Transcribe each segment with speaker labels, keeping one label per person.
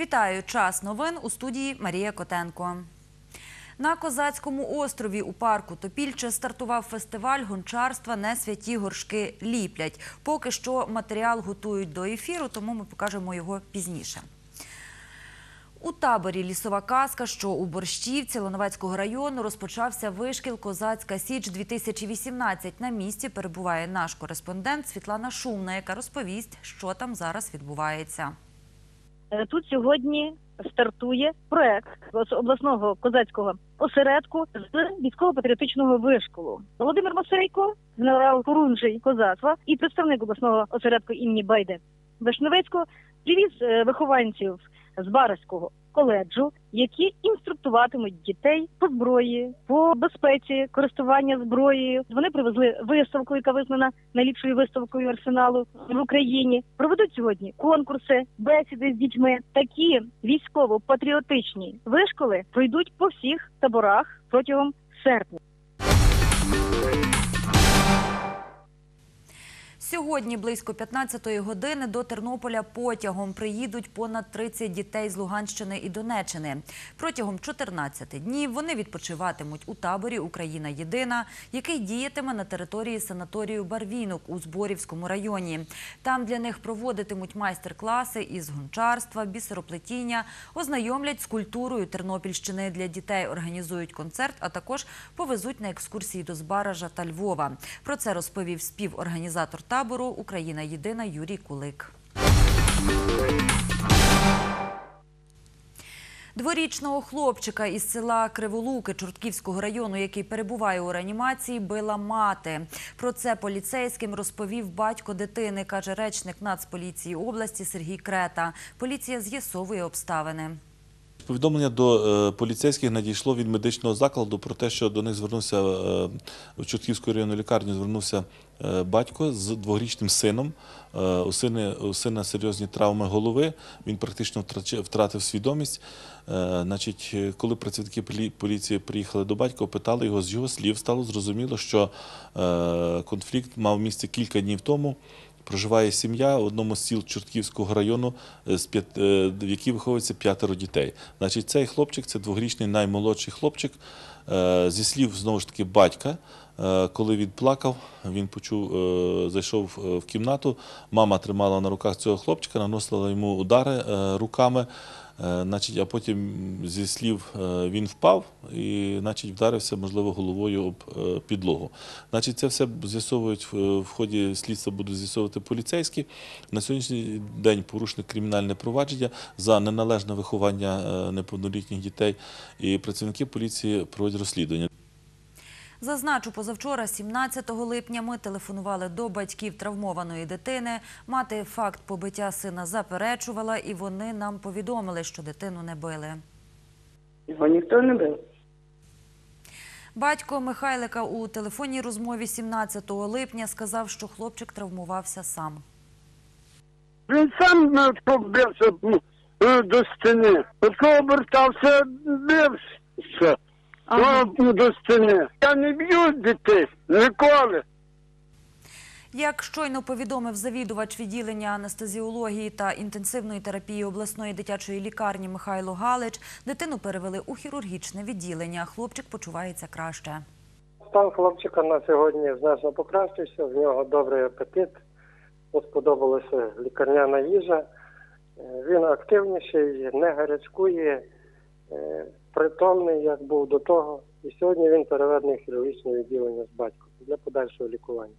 Speaker 1: Вітаю! Час новин у студії Марія Котенко. На Козацькому острові у парку Топільче стартував фестиваль гончарства «Не святі горшки ліплять». Поки що матеріал готують до ефіру, тому ми покажемо його пізніше. У таборі «Лісова казка», що у Борщівці Лановецького району, розпочався вишкіл «Козацька Січ-2018». На місці перебуває наш кореспондент Світлана Шумна, яка розповість, що там зараз відбувається.
Speaker 2: Тут сьогодні стартує проект обласного козацького осередку з військово-патріотичного вишколу. Володимир Мосейко, генерал-хорунжий козацтва і представник обласного осередку імені Байди Вишневецького привіз вихованців з Барського коледжу, які інструктуватимуть дітей по зброї, по безпеці користування зброєю. Вони привезли виставку, яка визнана найліпшою виставкою арсеналу в Україні. Проведуть сьогодні конкурси, бесіди з дітьми. Такі військово-патріотичні вишколи пройдуть по всіх таборах протягом серпня.
Speaker 1: Сьогодні близько 15-ї години до Тернополя потягом приїдуть понад 30 дітей з Луганщини і Донеччини. Протягом 14 днів вони відпочиватимуть у таборі «Україна єдина», який діятиме на території санаторію «Барвінок» у Зборівському районі. Там для них проводитимуть майстер-класи із гончарства, бісероплетіння, ознайомлять з культурою Тернопільщини. Для дітей організують концерт, а також повезуть на екскурсії до Збаража та Львова. Про це розповів співорганізатор табору «Україна єдина» Юрій Кулик. Дворічного хлопчика із села Криволуки Чортківського району, який перебуває у реанімації, била мати. Про це поліцейським розповів батько дитини, каже речник Нацполіції області Сергій Крета. Поліція з'ясовує обставини.
Speaker 3: Повідомлення до поліцейських надійшло від медичного закладу про те, що до них звернувся в Чортківську районну лікарню, звернувся батько з дворічним сином. У сина серйозні травми голови, він практично втратив свідомість. Коли працівники поліції приїхали до батька, опитали його, з його слів стало зрозуміло, що конфлікт мав місце кілька днів тому. Проживає сім'я в одному з сіл Чортківського району, в якій виховується 5 дітей. Цей хлопчик – це 2-річний наймолодший хлопчик. Зі слів, знову ж таки, батька, коли він плакав, він зайшов в кімнату, мама тримала на руках цього хлопчика, наносила йому удари руками, а потім, зі слів, він впав і вдарився, можливо, головою об підлогу. Це все з'ясовують, в ході слідства будуть з'ясовувати поліцейські. На сьогоднішній день порушено кримінальне провадження за неналежне виховання неповнолітніх дітей, і працівники поліції проводять розслідування.
Speaker 1: Зазначу, позавчора, 17 липня, ми телефонували до батьків травмованої дитини. Мати факт побиття сина заперечувала, і вони нам повідомили, що дитину не били.
Speaker 4: Його ніхто не бив.
Speaker 1: Батько Михайлика у телефонній розмові 17 липня сказав, що хлопчик травмувався сам.
Speaker 4: Він сам побився до стіни. Коли обертався, бився. До стіни. Я не б'ю дітей. Ніколи.
Speaker 1: Як щойно повідомив завідувач відділення анестезіології та інтенсивної терапії обласної дитячої лікарні Михайло Галич, дитину перевели у хірургічне відділення. Хлопчик почувається краще.
Speaker 5: Стан хлопчика на сьогодні значно покращився, в нього добрий апетит, сподобалася лікарняна їжа. Він активніший, не гарячкує, притомний, як був до того. І сьогодні він переведений в хірургічне відділення з батьком для подальшого лікування.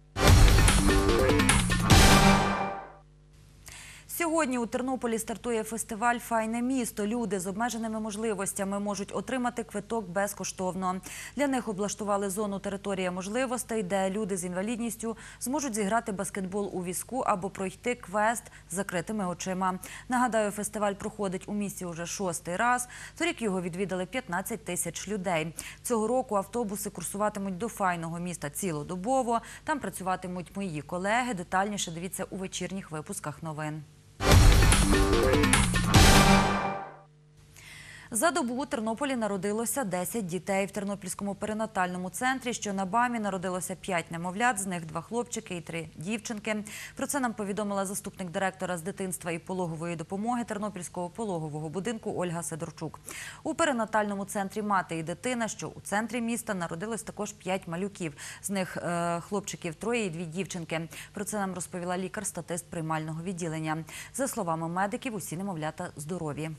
Speaker 1: Сьогодні у Тернополі стартує фестиваль «Файне місто». Люди з обмеженими можливостями можуть отримати квиток безкоштовно. Для них облаштували зону «Територія можливостей», де люди з інвалідністю зможуть зіграти баскетбол у візку або пройти квест з закритими очима. Нагадаю, фестиваль проходить у місті уже 6-й раз. Торік його відвідали 15 тисяч людей. Цього року автобуси курсуватимуть до файного міста цілодобово. Там працюватимуть мої колеги. Детальніше дивіться у вечірніх випусках новин. За добу у Тернополі народилося 10 дітей. В Тернопільському перинатальному центрі, що на БАМі, народилося 5 немовлят, з них 2 хлопчики і 3 дівчинки. Про це нам повідомила заступник директора з дитинства і пологової допомоги Тернопільського пологового будинку Ольга Сидорчук. У перинатальному центрі «Мати і дитина», що у центрі міста, народилось також 5 малюків. З них хлопчиків 3 і 2 дівчинки. Про це нам розповіла лікар-статист приймального відділення. За словами медиків, усі немовлята здорові.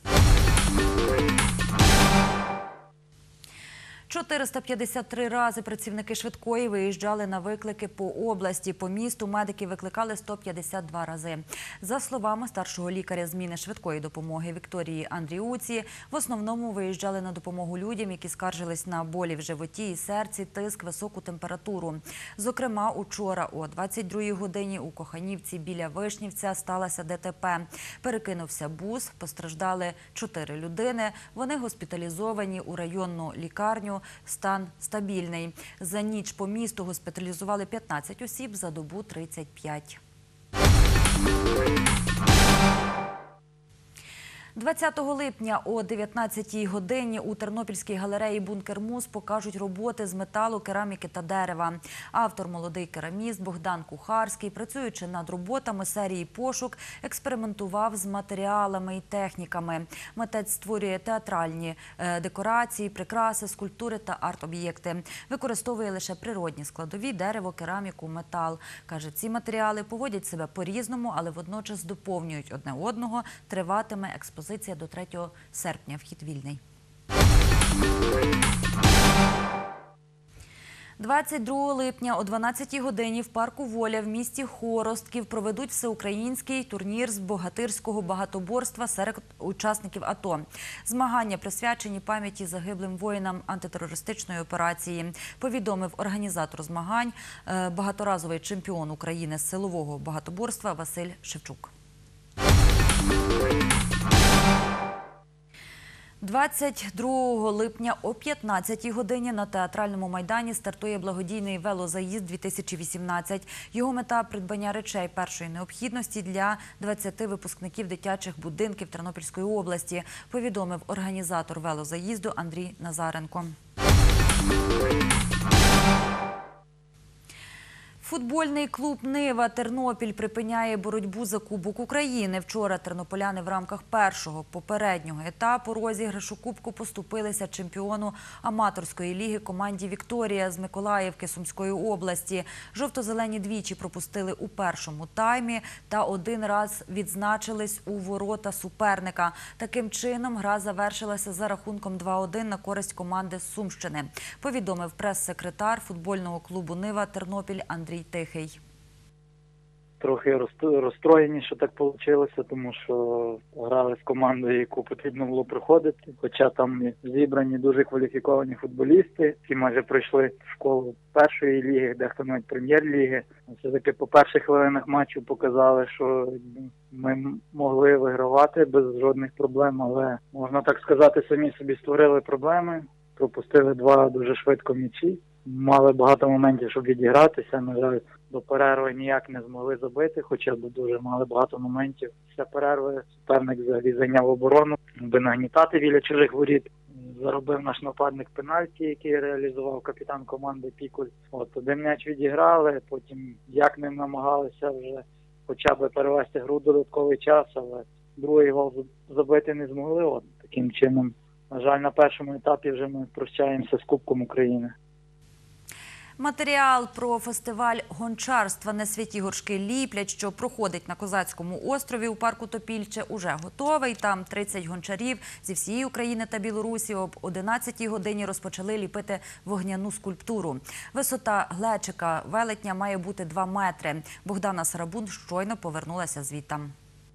Speaker 1: 453 рази працівники швидкої виїжджали на виклики по області. По місту медики викликали 152 рази. За словами старшого лікаря зміни швидкої допомоги Вікторії Андріуці, в основному виїжджали на допомогу людям, які скаржились на болі в животі і серці, тиск, високу температуру. Зокрема, учора о 22-й годині у Коханівці біля Вишнівця сталося ДТП. Перекинувся бус, постраждали 4 людини. Вони госпіталізовані у районну лікарню. Стан стабільний. За ніч по місту госпіталізували 15 осіб, за добу 35. 20 липня о 19-й годині у Тернопільській галереї «Бункер Муз» покажуть роботи з металу, кераміки та дерева. Автор – молодий кераміст Богдан Кухарський. Працюючи над роботами серії «Пошук», експериментував з матеріалами і техніками. Митець створює театральні декорації, прикраси, скульптури та арт-об'єкти. Використовує лише природні складові – дерево, кераміку, метал. Каже, ці матеріали поводять себе по-різному, але водночас доповнюють одне одного. Триватиме експозиція до 3 серпня. Вхід вільний. 22 липня о 12-й годині в парку «Воля» в місті Хоростків проведуть всеукраїнський турнір з богатирського багатоборства серед учасників АТО. Змагання присвячені пам'яті загиблим воїнам антитерористичної операції, повідомив організатор змагань, багаторазовий чемпіон України з силового багатоборства Василь Шевчук. 22 липня о 15-й годині на Театральному майдані стартує благодійний велозаїзд-2018. Його мета – придбання речей першої необхідності для 20 випускників дитячих будинків Тернопільської області, повідомив організатор велозаїзду Андрій Назаренко. Футбольний клуб «Нива» Тернопіль припиняє боротьбу за Кубок України. Вчора тернополяни в рамках першого попереднього етапу розіграшу Кубку поступилися чемпіону аматорської ліги команді «Вікторія» з Миколаївки Сумської області. Жовто-зелені двічі пропустили у першому таймі та один раз відзначились у ворота суперника. Таким чином гра завершилася за рахунком 2-1 на користь команди з Сумщини, повідомив прес-секретар футбольного клубу «Нива» Тернопіль Андрій Тихий.
Speaker 6: Трохи розстроєні, що так вийшло, тому що грали з командою, яку потрібно було проходити. Хоча там зібрані дуже кваліфіковані футболісти, які майже пройшли школу першої ліги, дехто навіть прем'єр-ліги. Все-таки по перших хвилинах матчу показали, що ми могли вигравати без жодних проблем, але, можна так сказати, самі собі створили проблеми. Пропустили 2 дуже швидко м'ячі. Мали багато моментів, щоб відігратися. На жаль, до перерви ніяк не змогли забити, хоча б дуже мали багато моментів. Після перерви суперник взагалі зайняв оборону, аби нагнітати біля чужих воріт. Заробив наш нападник пенальті, який реалізував капітан команди Пікуль. Один м'яч відіграли, потім як не намагалися вже хоча б перевести гру додатковий час, але другий гол забити не змогли. Таким чином, на жаль, на першому етапі вже ми прощаємося з Кубком України.
Speaker 1: Матеріал про фестиваль гончарства «Не святі горшки ліплять», що проходить на Козацькому острові у парку Топільче, уже готовий. Там 30 гончарів зі всієї України та Білорусі об 11-й годині розпочали ліпити вогняну скульптуру. Висота глечика велетня має бути 2 метри. Богдана Сарабун щойно повернулася звідтам.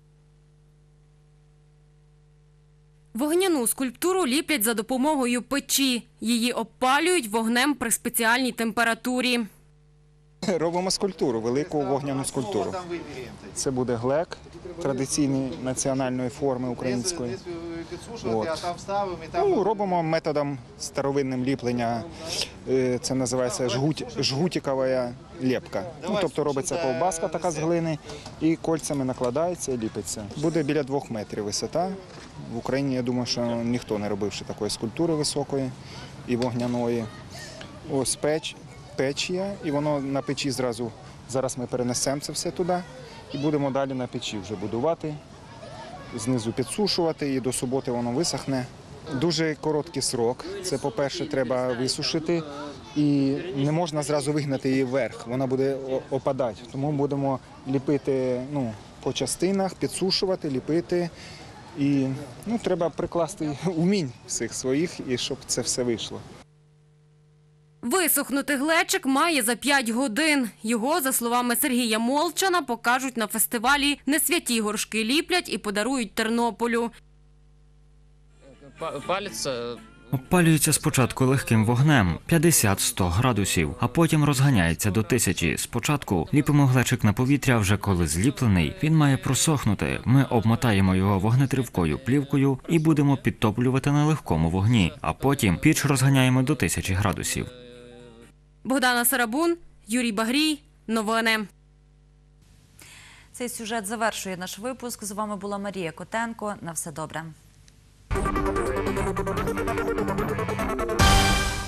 Speaker 7: Вогняну скульптуру ліплять за допомогою печі. Її обпалюють вогнем при спеціальній температурі.
Speaker 8: Робимо скульптуру, велику вогняну скульптуру. Це буде глек традиційної національної форми української. От. Ну, робимо методом старовинним ліплення, це називається жгутикова лепка. Ну, тобто робиться ковбаска така з глини і кольцями накладається і ліпиться. Буде біля 2 метрів висота. В Україні, я думаю, що ніхто не робив ще такої скульптури високої і вогняної. Ось печ є, і воно на печі зразу, зараз ми перенесемо це все туди і будемо далі на печі вже будувати, знизу підсушувати і до суботи воно висохне. Дуже короткий срок, це, по-перше, треба висушити і не можна зразу вигнати її вверх, вона буде опадати. Тому будемо ліпити по частинах, підсушувати, ліпити. І треба прикласти умінь всіх своїх, і щоб це все вийшло.
Speaker 7: Висохнути глечик має за 5 годин. Його, за словами Сергія Молчана, покажуть на фестивалі «Несвяті горшки ліплять» і подарують Тернополю.
Speaker 9: Опалюється спочатку легким вогнем 50-100 градусів, а потім розганяється до 1000. Спочатку ліпимо глечик на повітря, вже коли зліплений, він має просохнути. Ми обмотаємо його вогнетривкою плівкою і будемо підтоплювати на легкому вогні, а потім піч розганяємо до 1000 градусів.
Speaker 7: Богдана Сарабун, Юрій Багрій. Новини.
Speaker 1: Цей сюжет завершує наш випуск. З вами була Марія Котенко. На все добре.